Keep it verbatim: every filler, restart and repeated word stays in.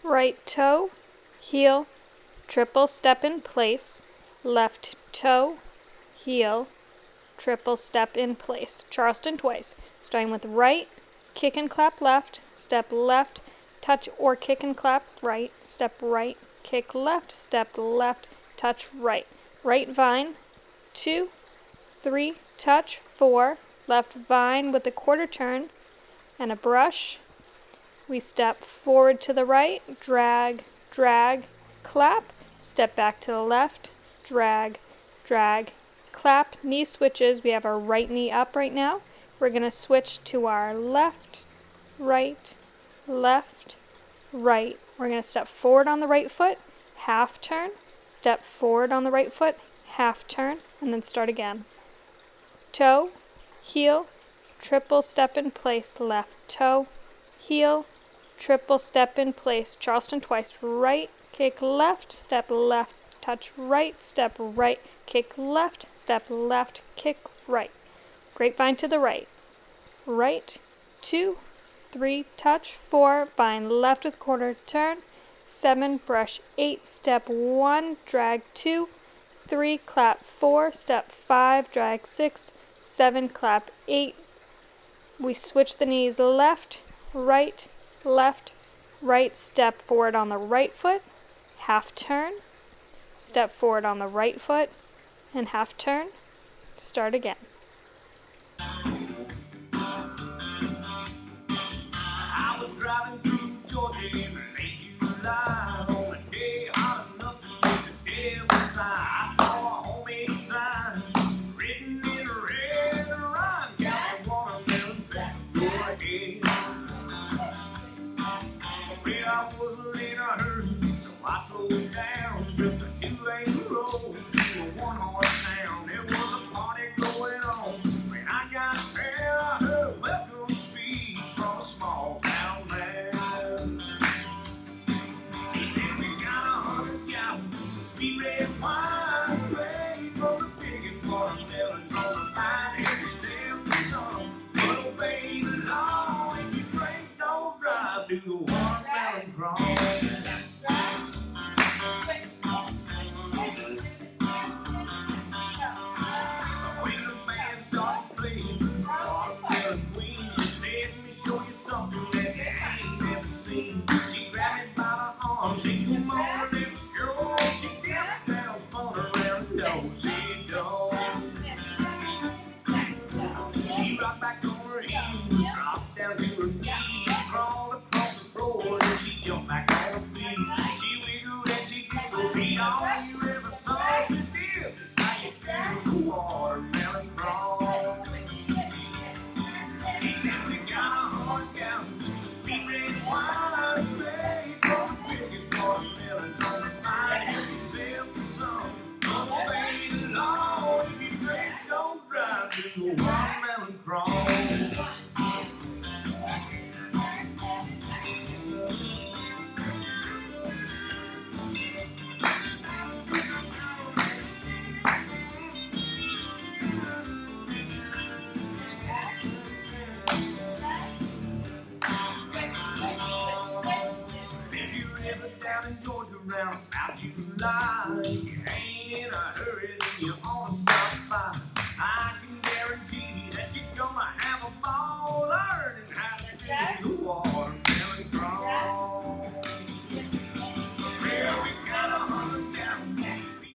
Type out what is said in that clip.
right toe, heel, triple step in place, left toe, heel, triple step in place. Charleston twice, starting with right, kick and clap left, step left, touch or kick and clap right, step right, kick left, step left, touch right. Right vine, two, three, touch, four, left vine with a quarter turn and a brush. We step forward to the right, drag, drag, clap, step back to the left, drag, drag, clap, knee switches. We have our right knee up right now. We're going to switch to our left, right, left, right. We're going to step forward on the right foot, half turn, step forward on the right foot, half turn, and then start again. Toe, heel, triple step in place, left toe, heel, triple step in place. Charleston twice, right, kick left, step left, touch right, step right, kick left, step left, kick right. Grapevine to the right. Right, two, three, touch, four, vine left with quarter turn, seven, brush eight, step one, drag two, three, clap four, step five, drag six, seven, clap eight. We switch the knees left, right, left, right, step forward on the right foot, half turn, step forward on the right foot, and half turn. Start again. I was driving through Georgia in late July on a day hot enough to make the devil sigh. I saw a homemade sign written in red, Ryan County Watermelon Festival ahead. Well, I wasn't in a hurry, so I slowed down, took a two-lane road to a one-horse town. There was a party going on. When I got there, I heard a welcome speech from a small town man. He said, we got a hundred gallons of sweet red wine, ready for the biggest watermelons on the vine. Every seven sun, but obey the law. If you drink, don't drive, do the watermelon crawl. When the band started playing Watermelon Queen, she said, let me show you something that you ain't never seen. She grabbed me by the arm, she come on, let's go. She dipped down, spun around the door, said, go. She rocked back on her heels, dropped down to her knees, crawled across the floor, and she jumped back on her feet. She wiggled and she giggled, beat all you ever saw. She said, this is how you do the watermelon crawl. She said,